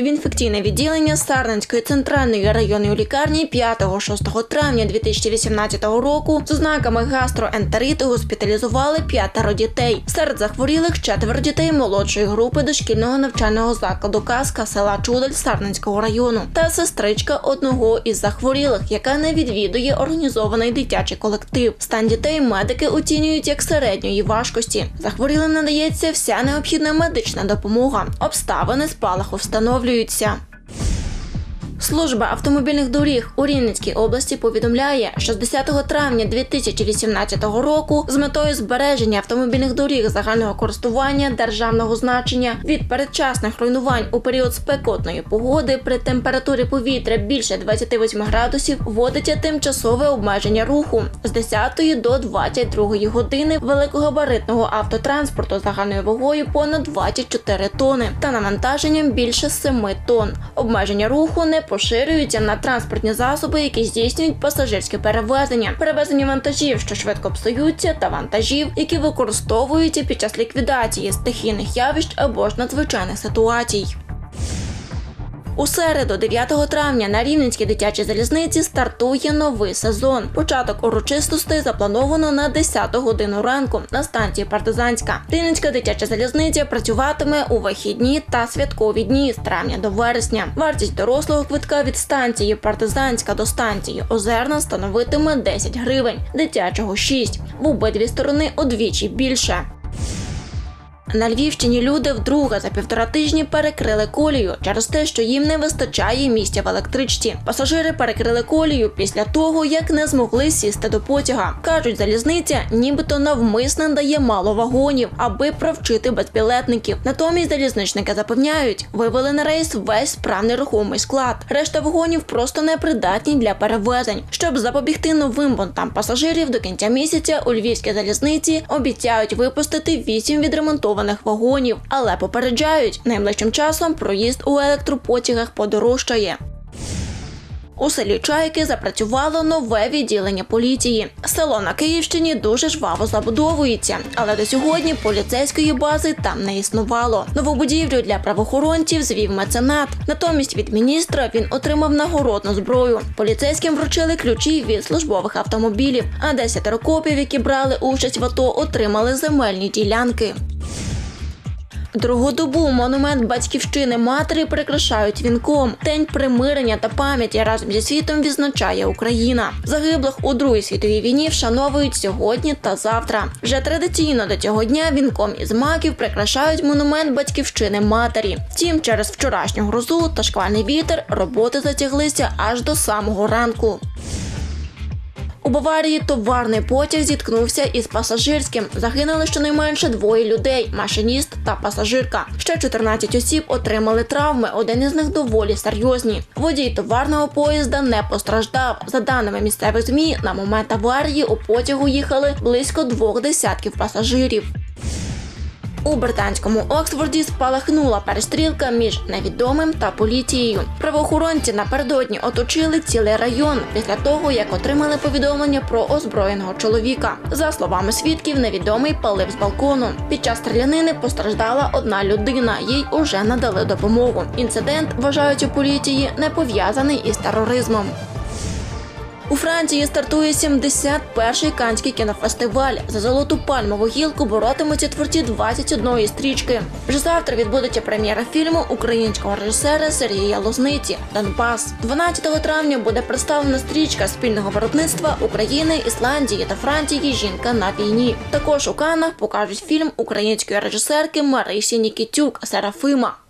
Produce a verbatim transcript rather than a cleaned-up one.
В інфекційне відділення Сарненської центральної районної лікарні п'ятого-шостого травня дві тисячі вісімнадцятого року з ознаками гастроентериту госпіталізували п'ятеро дітей. Серед захворілих четверо дітей молодшої групи дошкільного навчального закладу «Казка» села Чудаль Сарненського району та сестричка одного із захворілих, яка не відвідує організований дитячий колектив. Стан дітей медики оцінюють як середньої важкості. Захворілим надається вся необхідна медична допомога. Обставини спалаху встановлюються. Служба автомобільних доріг у Рівненській області повідомляє, що з десятого травня дві тисячі вісімнадцятого року з метою збереження автомобільних доріг загального користування державного значення від передчасних руйнувань у період спекотної погоди при температурі повітря більше двадцяти восьми градусів вводиться тимчасове обмеження руху з десятої до двадцять другої години великогабаритного автотранспорту загальною вагою понад двадцять чотири тонни та навантаженням більше семи тонн. Обмеження руху не поширюються на транспортні засоби, які здійснюють пасажирське перевезення, перевезення вантажів, що швидко псуються, та вантажів, які використовуються під час ліквідації стихійних явищ або ж надзвичайних ситуацій. У середу, дев'ятого травня, на Рівненській дитячій залізниці стартує новий сезон. Початок урочистостей заплановано на десяту годину ранку на станції Партизанська. Рівненська дитяча залізниця працюватиме у вихідні та святкові дні з травня до вересня. Вартість дорослого квитка від станції Партизанська до станції Озерна становитиме десять гривень, дитячого – шість. В обидві сторони удвічі більше. На Львівщині люди вдруге за півтора тижні перекрили колію через те, що їм не вистачає місця в електричці. Пасажири перекрили колію після того, як не змогли сісти до потяга. Кажуть, залізниця нібито навмисно дає мало вагонів, аби провчити безбілетників. Натомість залізничники запевняють, вивели на рейс весь справний рухомий склад. Решта вагонів просто непридатні для перевезень. Щоб запобігти новим бунтам пасажирів, до кінця місяця у Львівській залізниці обіцяють випустити вісім відремонтованих вагонів, але попереджають, найближчим часом проїзд у електропотягах подорожчає. У селі Чайки запрацювало нове відділення поліції. Село на Київщині дуже жваво забудовується, але до сьогодні поліцейської бази там не існувало. Нову будівлю для правоохоронців звів меценат. Натомість від міністра він отримав нагородну зброю. Поліцейським вручили ключі від службових автомобілів, а десятеро копів, які брали участь в АТО, отримали земельні ділянки. Другу добу монумент батьківщини матері прикрашають вінком. День примирення та пам'яті разом зі світом відзначає Україна. Загиблих у Другій світовій війні вшановують сьогодні та завтра. Вже традиційно до цього дня вінком із маків прикрашають монумент батьківщини матері. Втім, через вчорашню грозу та шквальний вітер роботи затяглися аж до самого ранку. У Баварії товарний потяг зіткнувся із пасажирським. Загинули щонайменше двоє людей – машиніст та пасажирка. Ще чотирнадцять осіб отримали травми, один із них доволі серйозні. Водій товарного поїзда не постраждав. За даними місцевих ЗМІ, на момент аварії у потягу їхали близько двох десятків пасажирів. У британському Оксфорді спалахнула перестрілка між невідомим та поліцією. Правоохоронці напередодні оточили цілий район після того, як отримали повідомлення про озброєного чоловіка. За словами свідків, невідомий палив з балкону. Під час стрілянини постраждала одна людина, їй уже надали допомогу. Інцидент, вважають у поліції, не пов'язаний із тероризмом. У Франції стартує сімдесят перший Каннський кінофестиваль. За золоту пальмову гілку боротимуться творці двадцять одної стрічки. Вже завтра відбудеться прем'єра фільму українського режисера Сергія Лозниці «Донбас». дванадцятого травня буде представлена стрічка спільного виробництва України, Ісландії та Франції «Жінка на війні». Також у Каннах покажуть фільм української режисерки Марисі Нікітюк «Серафима».